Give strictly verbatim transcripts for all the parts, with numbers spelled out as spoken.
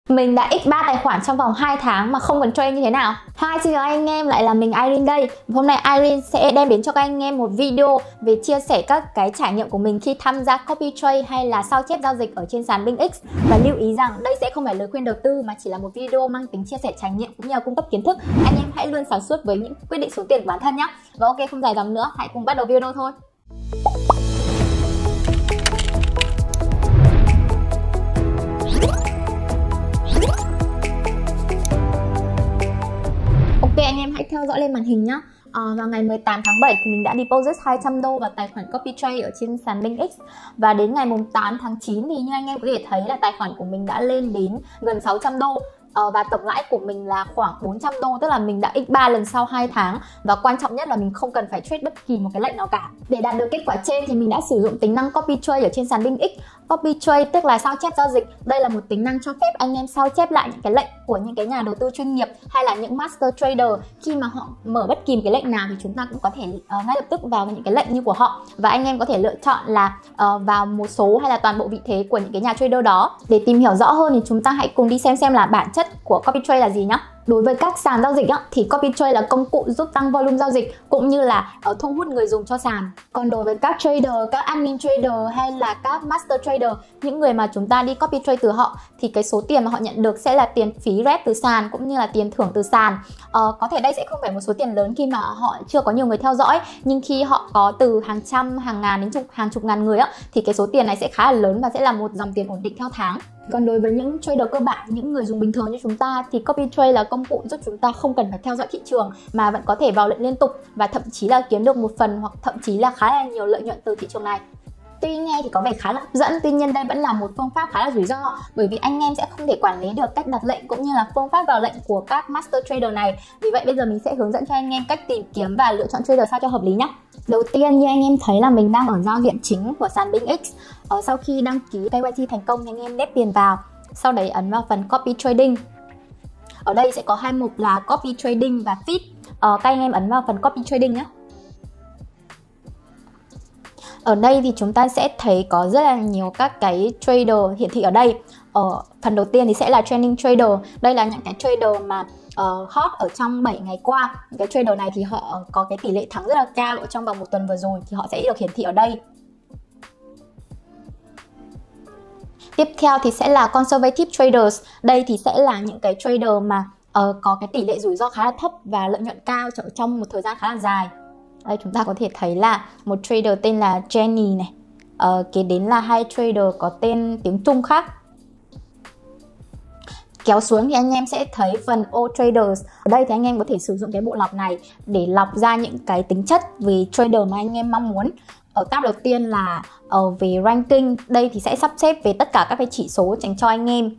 Mình đã x ba tài khoản trong vòng hai tháng mà không cần trade như thế nào. Hi, xin chào anh em, lại là mình Irene đây. Hôm nay Irene sẽ đem đến cho các anh em một video về chia sẻ các cái trải nghiệm của mình khi tham gia copy trade hay là sao chép giao dịch ở trên sàn BingX. Và lưu ý rằng đây sẽ không phải lời khuyên đầu tư mà chỉ là một video mang tính chia sẻ trải nghiệm cũng như là cung cấp kiến thức. Anh em hãy luôn sáng suốt với những quyết định số tiền của bản thân nhé. Và ok, không dài dòng nữa, hãy cùng bắt đầu video thôi. Ok, anh em hãy theo dõi lên màn hình nhé. À, vào ngày mười tám tháng bảy thì mình đã deposit hai trăm đô vào tài khoản copy trade ở trên sàn BingX. Và đến ngày tám tháng chín thì như anh em có thể thấy là tài khoản của mình đã lên đến gần sáu trăm đô. Uh, và tổng lãi của mình là khoảng bốn trăm đô, tức là mình đã x ba lần sau hai tháng. Và quan trọng nhất là mình không cần phải trade bất kỳ một cái lệnh nào cả. Để đạt được kết quả trên thì mình đã sử dụng tính năng copy trade ở trên sàn BingX. Copy trade tức là sao chép giao dịch. Đây là một tính năng cho phép anh em sao chép lại những cái lệnh của những cái nhà đầu tư chuyên nghiệp hay là những master trader. Khi mà họ mở bất kỳ một cái lệnh nào thì chúng ta cũng có thể uh, ngay lập tức vào những cái lệnh như của họ. Và anh em có thể lựa chọn là uh, vào một số hay là toàn bộ vị thế của những cái nhà trader đó. Để tìm hiểu rõ hơn thì chúng ta hãy cùng đi xem xem là bản chất của copy trade là gì nhá. Đối với các sàn giao dịch á, thì copy trade là công cụ giúp tăng volume giao dịch cũng như là uh, thu hút người dùng cho sàn. Còn đối với các trader, các admin trader hay là các master trader, những người mà chúng ta đi copy trade từ họ thì cái số tiền mà họ nhận được sẽ là tiền phí rep từ sàn cũng như là tiền thưởng từ sàn. Uh, có thể đây sẽ không phải một số tiền lớn khi mà họ chưa có nhiều người theo dõi, nhưng khi họ có từ hàng trăm, hàng ngàn đến chục, hàng chục ngàn người á, thì cái số tiền này sẽ khá là lớn và sẽ là một dòng tiền ổn định theo tháng. Còn đối với những trader cơ bản, những người dùng bình thường như chúng ta thì copy trade là công cụ giúp chúng ta không cần phải theo dõi thị trường mà vẫn có thể vào lệnh liên tục và thậm chí là kiếm được một phần hoặc thậm chí là khá là nhiều lợi nhuận từ thị trường này. Tuy nghe thì có vẻ khá là hấp dẫn, tuy nhiên đây vẫn là một phương pháp khá là rủi ro, bởi vì anh em sẽ không thể quản lý được cách đặt lệnh cũng như là phương pháp vào lệnh của các master trader này. Vì vậy bây giờ mình sẽ hướng dẫn cho anh em cách tìm kiếm và lựa chọn trader sao cho hợp lý nhé. Đầu tiên như anh em thấy là mình đang ở giao diện chính của sàn BingX. Ờ, sau khi đăng ký ca i xê thành công thì anh em nép tiền vào, sau đấy ấn vào phần copy trading. Ở đây sẽ có hai mục là copy trading và feed. Ờ, các anh em ấn vào phần copy trading nhé. Ở đây thì chúng ta sẽ thấy có rất là nhiều các cái trader hiển thị ở đây. Ở phần đầu tiên thì sẽ là trending trader. Đây là những cái trader mà uh, hot ở trong bảy ngày qua. Những cái trader này thì họ có cái tỷ lệ thắng rất là cao ở trong vòng một tuần vừa rồi thì họ sẽ được hiển thị ở đây. Tiếp theo thì sẽ là conservative traders. Đây thì sẽ là những cái trader mà uh, có cái tỷ lệ rủi ro khá là thấp và lợi nhuận cao trong một thời gian khá là dài. Đây chúng ta có thể thấy là một trader tên là Jenny này, ờ, kế đến là hai trader có tên tiếng Trung khác. Kéo xuống thì anh em sẽ thấy phần All Traders. Ở đây thì anh em có thể sử dụng cái bộ lọc này để lọc ra những cái tính chất về trader mà anh em mong muốn. Ở tab đầu tiên là ở về ranking, đây thì sẽ sắp xếp về tất cả các cái chỉ số dành cho anh em.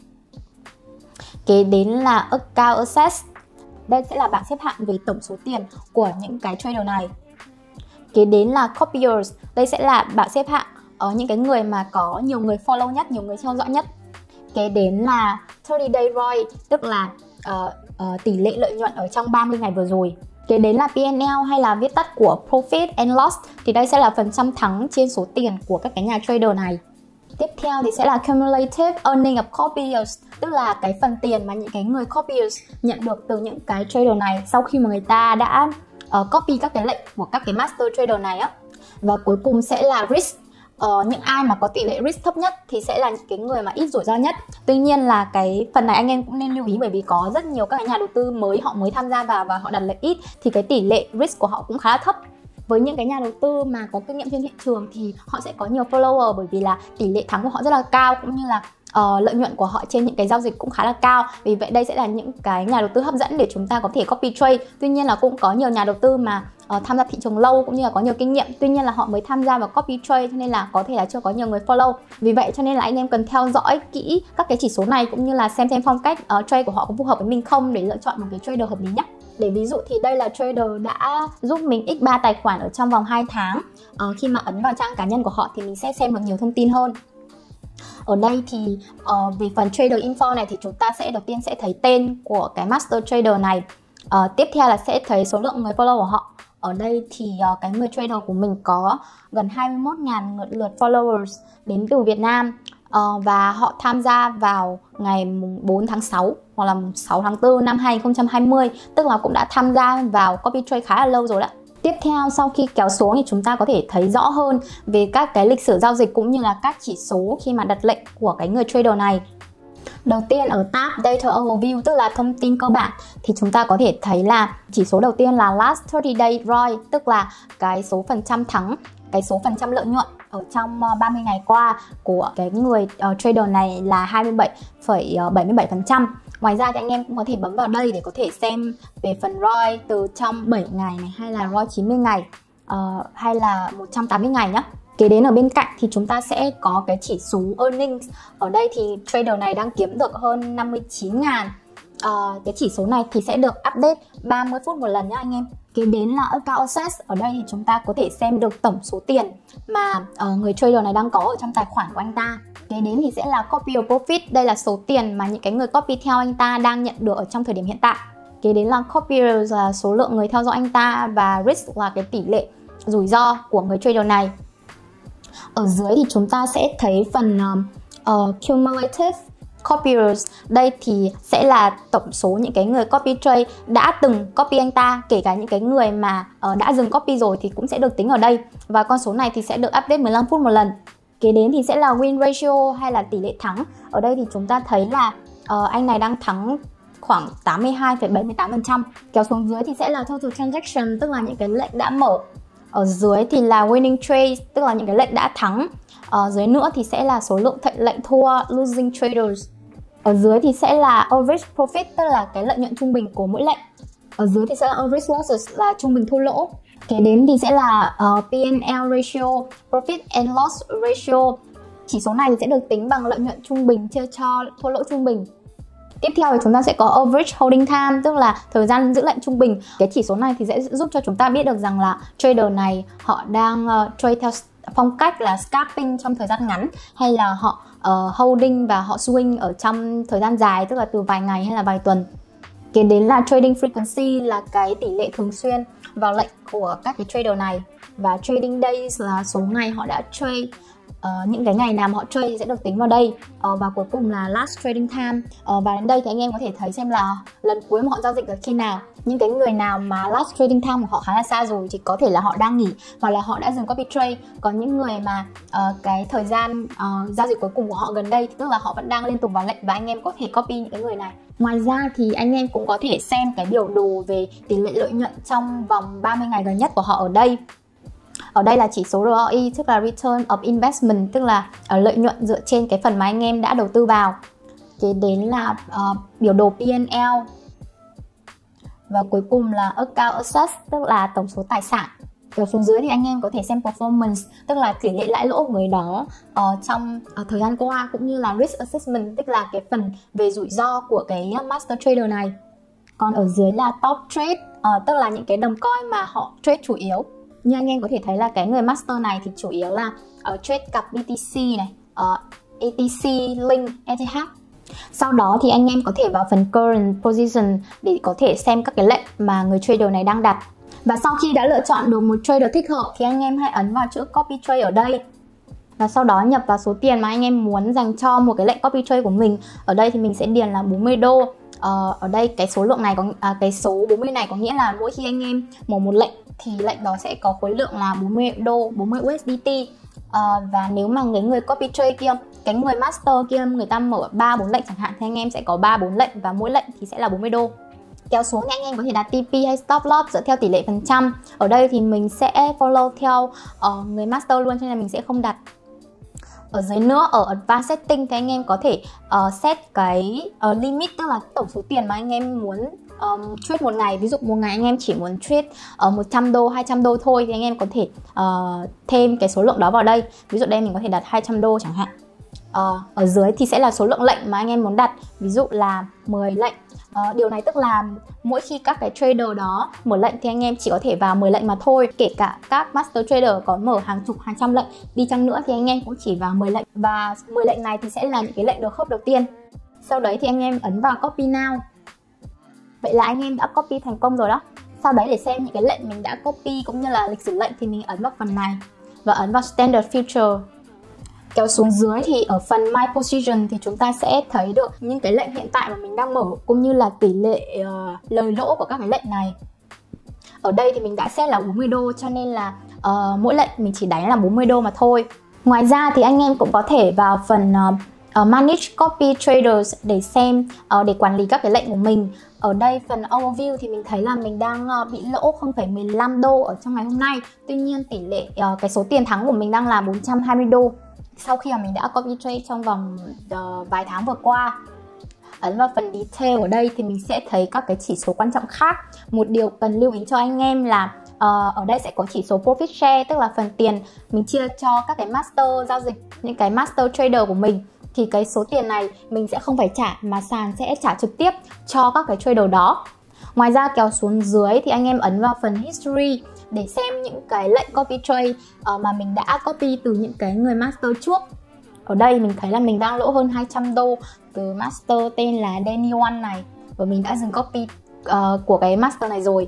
Kế đến là Account Access. Đây sẽ là bảng xếp hạng về tổng số tiền của những cái trader này. Kế đến là Copiers. Đây sẽ là bảng xếp hạng ở những cái người mà có nhiều người follow nhất, nhiều người theo dõi nhất. Kế đến là ba mươi day R O I, tức là uh, uh, tỷ lệ lợi nhuận ở trong ba mươi ngày vừa rồi. Kế đến là P and L hay là viết tắt của Profit and Loss. Thì đây sẽ là phần trăm thắng trên số tiền của các cái nhà trader này. Tiếp theo thì sẽ là Cumulative Earning of Copiers, tức là cái phần tiền mà những cái người copiers nhận được từ những cái trader này sau khi mà người ta đã uh, copy các cái lệnh của các cái master trader này á. Và cuối cùng sẽ là Risk. Uh, những ai mà có tỷ lệ risk thấp nhất thì sẽ là những cái người mà ít rủi ro nhất. Tuy nhiên là cái phần này anh em cũng nên lưu ý, bởi vì có rất nhiều các cái nhà đầu tư mới, họ mới tham gia vào và họ đặt lệnh ít thì cái tỷ lệ risk của họ cũng khá là thấp. Với những cái nhà đầu tư mà có kinh nghiệm trên thị trường thì họ sẽ có nhiều follower, bởi vì là tỷ lệ thắng của họ rất là cao cũng như là uh, lợi nhuận của họ trên những cái giao dịch cũng khá là cao. Vì vậy đây sẽ là những cái nhà đầu tư hấp dẫn để chúng ta có thể copy trade. Tuy nhiên là cũng có nhiều nhà đầu tư mà uh, tham gia thị trường lâu cũng như là có nhiều kinh nghiệm, tuy nhiên là họ mới tham gia vào copy trade cho nên là có thể là chưa có nhiều người follow. Vì vậy cho nên là anh em cần theo dõi kỹ các cái chỉ số này cũng như là xem xem phong cách uh, trade của họ có phù hợp với mình không để lựa chọn một cái trader hợp lý nhé. Để ví dụ thì đây là trader đã giúp mình x ba tài khoản ở trong vòng hai tháng. uh, Khi mà ấn vào trang cá nhân của họ thì mình sẽ xem được nhiều thông tin hơn. Ở đây thì uh, về phần trader info này thì chúng ta sẽ đầu tiên sẽ thấy tên của cái master trader này. uh, Tiếp theo là sẽ thấy số lượng người follow của họ. Ở đây thì uh, cái người trader của mình có gần hai mươi mốt nghìn lượt followers đến từ Việt Nam. uh, và họ tham gia vào ngày bốn tháng sáu hoặc là sáu tháng tư năm hai nghìn không trăm hai mươi, tức là cũng đã tham gia vào copy trade khá là lâu rồi đó. Tiếp theo, sau khi kéo xuống thì chúng ta có thể thấy rõ hơn về các cái lịch sử giao dịch cũng như là các chỉ số khi mà đặt lệnh của cái người trader này. Đầu tiên ở tab Data Overview, tức là thông tin cơ bản, thì chúng ta có thể thấy là chỉ số đầu tiên là Last thirty day R O I, tức là cái số phần trăm thắng, cái số phần trăm lợi nhuận ở trong ba mươi ngày qua của cái người uh, trader này là hai mươi bảy phẩy bảy mươi bảy phần trăm. Ngoài ra thì anh em cũng có thể bấm vào đây để có thể xem về phần R O I từ trong bảy ngày này, hay là R O I chín mươi ngày, uh, hay là một trăm tám mươi ngày nhé. Kế đến ở bên cạnh thì chúng ta sẽ có cái chỉ số earnings. Ở đây thì trader này đang kiếm được hơn năm mươi chín ngàn. Uh, cái chỉ số này thì sẽ được update ba mươi phút một lần nhé anh em. Kế đến là account access. Ở đây thì chúng ta có thể xem được tổng số tiền mà uh, người trader này đang có ở trong tài khoản của anh ta. Kế đến thì sẽ là copy or profit. Đây là số tiền mà những cái người copy theo anh ta đang nhận được ở trong thời điểm hiện tại. Kế đến là copiers là số lượng người theo dõi anh ta, và risk là cái tỷ lệ rủi ro của người trader này. Ở dưới thì chúng ta sẽ thấy phần uh, cumulative copiers. Đây thì sẽ là tổng số những cái người copy trade đã từng copy anh ta, kể cả những cái người mà uh, đã dừng copy rồi thì cũng sẽ được tính ở đây. Và con số này thì sẽ được update mười lăm phút một lần. Kế đến thì sẽ là win ratio hay là tỷ lệ thắng. Ở đây thì chúng ta thấy là uh, anh này đang thắng khoảng tám mươi hai phẩy bảy mươi tám phần trăm. Kéo xuống dưới thì sẽ là total transaction, tức là những cái lệnh đã mở. Ở dưới thì là winning trades, tức là những cái lệnh đã thắng. Ở dưới nữa thì sẽ là số lượng lệnh thua, losing traders. Ở dưới thì sẽ là average profit, tức là cái lợi nhuận trung bình của mỗi lệnh. Ở dưới thì sẽ là average losses, là trung bình thua lỗ. Kế đến thì sẽ là uh, P and L ratio, profit and loss ratio. Chỉ số này thì sẽ được tính bằng lợi nhuận trung bình chia cho thua lỗ trung bình. Tiếp theo thì chúng ta sẽ có average holding time, tức là thời gian giữ lệnh trung bình. Cái chỉ số này thì sẽ giúp cho chúng ta biết được rằng là trader này họ đang uh, trade theo phong cách là scalping trong thời gian ngắn, hay là họ uh, holding và họ swing ở trong thời gian dài, tức là từ vài ngày hay là vài tuần. Kế đến là trading frequency, là cái tỷ lệ thường xuyên vào lệnh của các cái trader này. Và trading days là số ngày họ đã trade. Uh, những cái ngày nào mà họ trade thì sẽ được tính vào đây. uh, Và cuối cùng là last trading time. uh, Và đến đây thì anh em có thể thấy xem là lần cuối mà họ giao dịch là khi nào. Những cái người nào mà last trading time của họ khá là xa rồi thì có thể là họ đang nghỉ hoặc là họ đã dừng copy trade. Còn những người mà uh, cái thời gian uh, giao dịch cuối cùng của họ gần đây, tức là họ vẫn đang liên tục vào lệnh, và anh em có thể copy những cái người này. Ngoài ra thì anh em cũng có thể xem cái biểu đồ về tỷ lệ lợi nhuận trong vòng ba mươi ngày gần nhất của họ ở đây. Ở đây là chỉ số R O I, tức là Return of Investment, tức là uh, lợi nhuận dựa trên cái phần mà anh em đã đầu tư vào. Kế đến là uh, biểu đồ P and L. Và cuối cùng là Account Assets, tức là tổng số tài sản. Ở phía dưới thì anh em có thể xem Performance, tức là tỷ lệ lãi lỗ của người đó uh, trong uh, thời gian qua, cũng như là Risk Assessment, tức là cái phần về rủi ro của cái Master Trader này. Còn ở dưới là Top Trade, uh, tức là những cái đồng coin mà họ trade chủ yếu. Như anh em có thể thấy là cái người master này thì chủ yếu là uh, trade cặp B T C này, uh, A T C, Link, E T H. Sau đó thì anh em có thể vào phần current position để có thể xem các cái lệnh mà người trader này đang đặt. Và sau khi đã lựa chọn được một trader thích hợp thì anh em hãy ấn vào chữ copy trade ở đây. Và sau đó nhập vào số tiền mà anh em muốn dành cho một cái lệnh copy trade của mình. Ở đây thì mình sẽ điền là bốn mươi đô. Ờ, ở đây cái số lượng này có à, cái số bốn mươi này có nghĩa là mỗi khi anh em mở một lệnh thì lệnh đó sẽ có khối lượng là bốn mươi đô, bốn mươi U S D T. À, và nếu mà người người copy trade kia, cái người master kia, người ta mở ba bốn lệnh chẳng hạn, thì anh em sẽ có ba bốn lệnh và mỗi lệnh thì sẽ là bốn mươi đô. Kéo xuống thì anh em có thể đặt T P hay stop loss dựa theo tỷ lệ phần trăm. Ở đây thì mình sẽ follow theo uh, người master luôn, cho nên là mình sẽ không đặt. Ở dưới nữa, ở Advanced Setting thì anh em có thể uh, set cái uh, limit, tức là tổng số tiền mà anh em muốn um, trade một ngày. Ví dụ một ngày anh em chỉ muốn trade ở uh, một trăm đô, hai trăm đô thôi, thì anh em có thể uh, thêm cái số lượng đó vào đây. Ví dụ đây mình có thể đặt hai trăm đô chẳng hạn. Uh, ở dưới thì sẽ là số lượng lệnh mà anh em muốn đặt. Ví dụ là mười lệnh. Uh, điều này tức là mỗi khi các cái trader đó mở lệnh thì anh em chỉ có thể vào mười lệnh mà thôi. Kể cả các master trader có mở hàng chục, hàng trăm lệnh đi chăng nữa thì anh em cũng chỉ vào mười lệnh. Và mười lệnh này thì sẽ là những cái lệnh được khớp đầu tiên. Sau đấy thì anh em ấn vào copy now. Vậy là anh em đã copy thành công rồi đó. Sau đấy để xem những cái lệnh mình đã copy cũng như là lịch sử lệnh thì mình ấn vào phần này và ấn vào Standard Future. Kéo xuống dưới thì ở phần My Position thì chúng ta sẽ thấy được những cái lệnh hiện tại mà mình đang mở, cũng như là tỷ lệ uh, lời lỗ của các cái lệnh này. Ở đây thì mình đã set là bốn mươi đô, cho nên là uh, mỗi lệnh mình chỉ đánh là bốn mươi đô mà thôi. Ngoài ra thì anh em cũng có thể vào phần uh, uh, Manage Copy Traders để xem, uh, để quản lý các cái lệnh của mình. Ở đây phần Overview thì mình thấy là mình đang uh, bị lỗ không phẩy mười lăm đô ở trong ngày hôm nay. Tuy nhiên tỷ lệ uh, cái số tiền thắng của mình đang là bốn trăm hai mươi đô sau khi mà mình đã copy trade trong vòng uh, vài tháng vừa qua. Ấn vào phần Detail ở đây thì mình sẽ thấy các cái chỉ số quan trọng khác. Một điều cần lưu ý cho anh em là uh, ở đây sẽ có chỉ số Profit Share, tức là phần tiền mình chia cho các cái master giao dịch, những cái master trader của mình. Thì cái số tiền này mình sẽ không phải trả, mà sàn sẽ trả trực tiếp cho các cái trader đó. Ngoài ra kéo xuống dưới thì anh em ấn vào phần History để xem những cái lệnh copy trade uh, mà mình đã copy từ những cái người master trước. Ở đây mình thấy là mình đang lỗ hơn hai trăm đô từ master tên là Danny One này, và mình đã dừng copy uh, của cái master này rồi.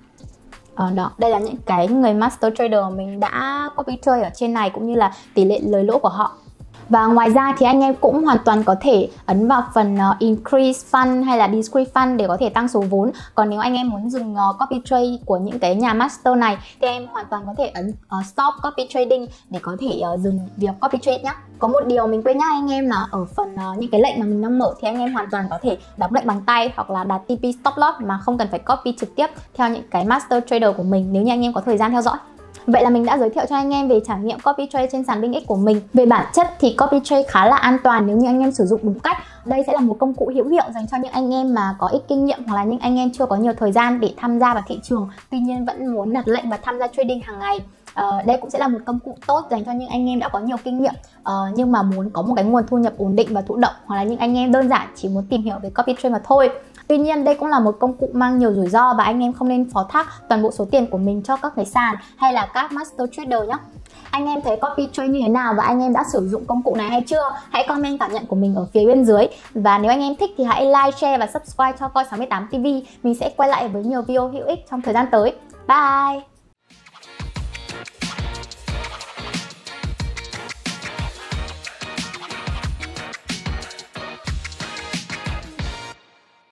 Uh, đó, đây là những cái người master trader mình đã copy trade ở trên này, cũng như là tỷ lệ lời lỗ của họ. Và ngoài ra thì anh em cũng hoàn toàn có thể ấn vào phần uh, Increase Fund hay là Decrease Fund để có thể tăng số vốn. Còn nếu anh em muốn dừng uh, copy trade của những cái nhà master này thì em hoàn toàn có thể ấn uh, Stop Copy Trading để có thể uh, dừng việc copy trade nhé. Có một điều mình quên nhắc anh em là ở phần uh, những cái lệnh mà mình đang mở thì anh em hoàn toàn có thể đóng lệnh bằng tay hoặc là đặt tê pê Stop Loss mà không cần phải copy trực tiếp theo những cái master trader của mình, nếu như anh em có thời gian theo dõi. Vậy là mình đã giới thiệu cho anh em về trải nghiệm copy trade trên sàn BingX của mình. Về bản chất thì copy trade khá là an toàn nếu như anh em sử dụng đúng cách. Đây sẽ là một công cụ hữu hiệu dành cho những anh em mà có ít kinh nghiệm, hoặc là những anh em chưa có nhiều thời gian để tham gia vào thị trường, tuy nhiên vẫn muốn đặt lệnh và tham gia trading hàng ngày. Uh, đây cũng sẽ là một công cụ tốt dành cho những anh em đã có nhiều kinh nghiệm uh, nhưng mà muốn có một cái nguồn thu nhập ổn định và thụ động, hoặc là những anh em đơn giản chỉ muốn tìm hiểu về copy trade mà thôi. Tuy nhiên đây cũng là một công cụ mang nhiều rủi ro và anh em không nên phó thác toàn bộ số tiền của mình cho các cái sàn hay là các master trader nhé. Anh em thấy copy trade như thế nào và anh em đã sử dụng công cụ này hay chưa? Hãy comment cảm nhận của mình ở phía bên dưới. Và nếu anh em thích thì hãy like, share và subscribe cho Coi sáu mươi tám ti vi. Mình sẽ quay lại với nhiều video hữu ích trong thời gian tới. Bye!